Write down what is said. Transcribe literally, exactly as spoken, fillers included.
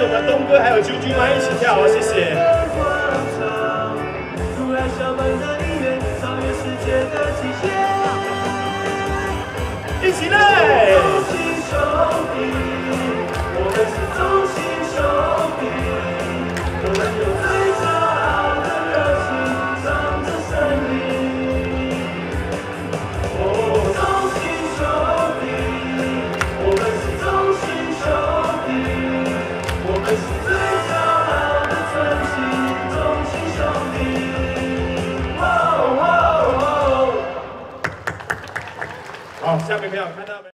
们的东哥还有啾啾妈一起跳哦，谢谢。一起来！好，下面没有看到没？